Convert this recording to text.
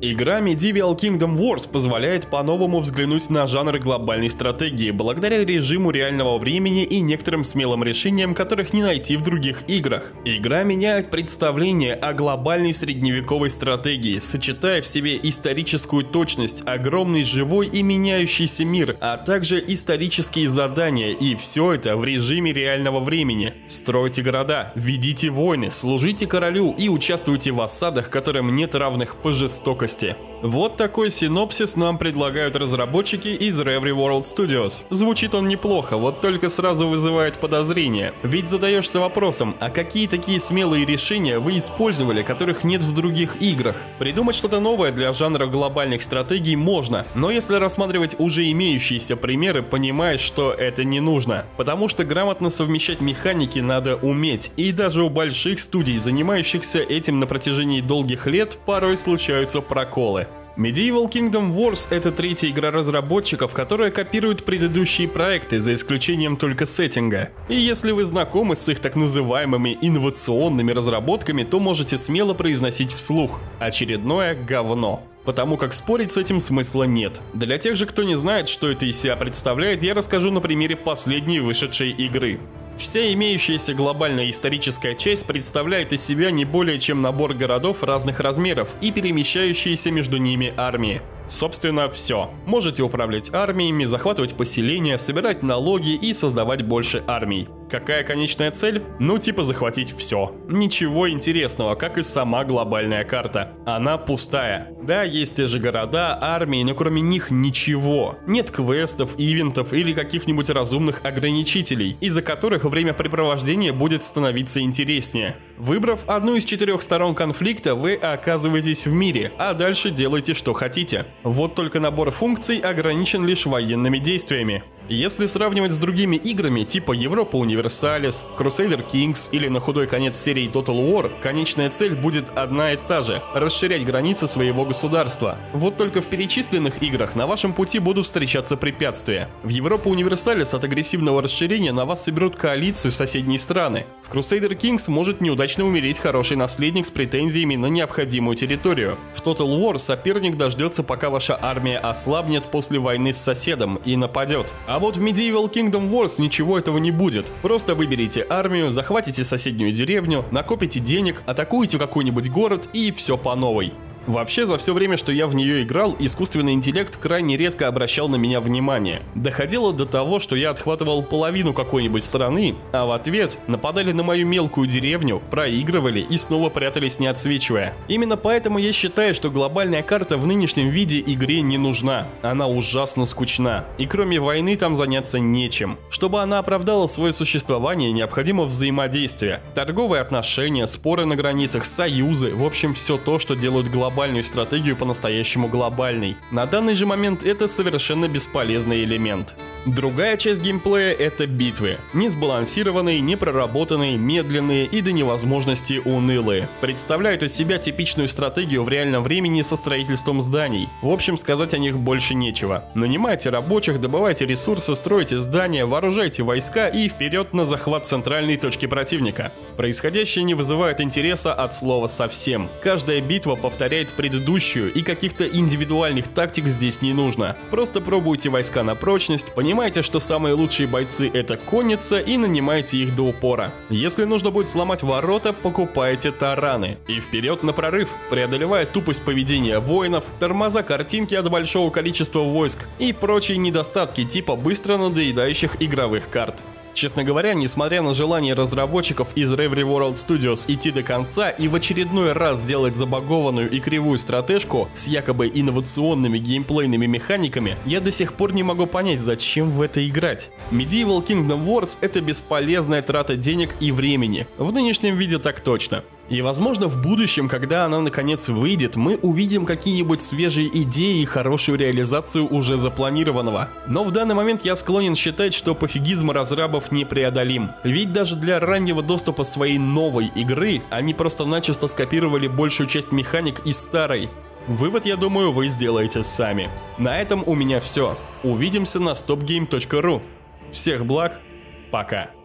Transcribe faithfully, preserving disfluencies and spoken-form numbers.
Игра Medieval Kingdom Wars позволяет по-новому взглянуть на жанр глобальной стратегии благодаря режиму реального времени и некоторым смелым решениям, которых не найти в других играх. Игра меняет представление о глобальной средневековой стратегии, сочетая в себе историческую точность, огромный живой и меняющийся мир, а также исторические задания, и все это в режиме реального времени. Стройте города, ведите войны, служите королю и участвуйте в осадах, которым нет равных по жестокости. Вот такой синопсис нам предлагают разработчики из Reverie World Studios. Звучит он неплохо, вот только сразу вызывает подозрения. Ведь задаешься вопросом, а какие такие смелые решения вы использовали, которых нет в других играх? Придумать что-то новое для жанра глобальных стратегий можно, но если рассматривать уже имеющиеся примеры, понимаешь, что это не нужно. Потому что грамотно совмещать механики надо уметь, и даже у больших студий, занимающихся этим на протяжении долгих лет, порой случаются проколы. Medieval Kingdom Wars — это третья игра разработчиков, которая копирует предыдущие проекты, за исключением только сеттинга. И если вы знакомы с их так называемыми инновационными разработками, то можете смело произносить вслух: очередное говно. Потому как спорить с этим смысла нет. Для тех же, кто не знает, что это из себя представляет, я расскажу на примере последней вышедшей игры. Вся имеющаяся глобальная историческая часть представляет из себя не более чем набор городов разных размеров и перемещающиеся между ними армии. Собственно, все. Можете управлять армиями, захватывать поселения, собирать налоги и создавать больше армий. Какая конечная цель? Ну типа захватить все. Ничего интересного, как и сама глобальная карта. Она пустая. Да, есть те же города, армии, но кроме них ничего. Нет квестов, ивентов или каких-нибудь разумных ограничителей, из-за которых времяпрепровождение будет становиться интереснее. Выбрав одну из четырех сторон конфликта, вы оказываетесь в мире, а дальше делайте что хотите. Вот только набор функций ограничен лишь военными действиями. Если сравнивать с другими играми типа Европа Универсалис, Crusader Kings или на худой конец серии Total War, конечная цель будет одна и та же – расширять границы своего государства. Вот только в перечисленных играх на вашем пути будут встречаться препятствия. В Европа Универсалис от агрессивного расширения на вас соберут коалицию соседней страны. В Crusader Kings может неудачно умереть хороший наследник с претензиями на необходимую территорию. В Total War соперник дождется, пока ваша армия ослабнет после войны с соседом и нападет. А вот в Medieval Kingdom Wars ничего этого не будет. Просто выберите армию, захватите соседнюю деревню, накопите денег, атакуете какой-нибудь город и все по новой. Вообще, за все время, что я в нее играл, искусственный интеллект крайне редко обращал на меня внимание. Доходило до того, что я отхватывал половину какой-нибудь страны, а в ответ нападали на мою мелкую деревню, проигрывали и снова прятались, не отсвечивая. Именно поэтому я считаю, что глобальная карта в нынешнем виде игре не нужна. Она ужасно скучна, и кроме войны там заняться нечем. Чтобы она оправдала свое существование, необходимо взаимодействие. Торговые отношения, споры на границах, союзы, в общем, все то, что делают глобальную глобальную стратегию по-настоящему глобальной. На данный же момент это совершенно бесполезный элемент. Другая часть геймплея — это битвы. Несбалансированные, непроработанные, медленные и до невозможности унылые. Представляют из себя типичную стратегию в реальном времени со строительством зданий. В общем, сказать о них больше нечего. Нанимайте рабочих, добывайте ресурсы, стройте здания, вооружайте войска и вперед на захват центральной точки противника. Происходящее не вызывает интереса от слова совсем. Каждая битва повторяет предыдущую, и каких-то индивидуальных тактик здесь не нужно. Просто пробуйте войска на прочность, понимайте, что самые лучшие бойцы — это конница, и нанимайте их до упора. Если нужно будет сломать ворота, покупайте тараны. И вперед на прорыв, преодолевая тупость поведения воинов, тормоза картинки от большого количества войск и прочие недостатки типа быстро надоедающих игровых карт. Честно говоря, несмотря на желание разработчиков из Reverie World Studios идти до конца и в очередной раз сделать забагованную и кривую стратежку с якобы инновационными геймплейными механиками, я до сих пор не могу понять, зачем в это играть. Medieval Kingdom Wars — это бесполезная трата денег и времени. В нынешнем виде так точно. И возможно в будущем, когда она наконец выйдет, мы увидим какие-нибудь свежие идеи и хорошую реализацию уже запланированного. Но в данный момент я склонен считать, что пофигизм разрабов непреодолим. Ведь даже для раннего доступа своей новой игры они просто-начисто скопировали большую часть механик из старой. Вывод, я думаю, вы сделаете сами. На этом у меня все. Увидимся на стоп гейм точка ру. Всех благ, пока.